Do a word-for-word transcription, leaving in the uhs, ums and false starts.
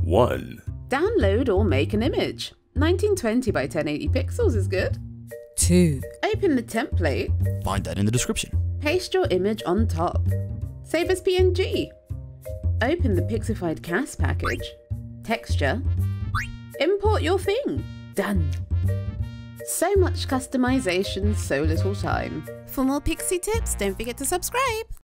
one. Download or make an image. nineteen twenty by ten eighty pixels is good. two. Open the template. Find that in the description. Paste your image on top. Save as P N G. Open the Pixified C A S package. Texture. Import your thing. Done. So much customization, so little time. For more Pixie tips, don't forget to subscribe.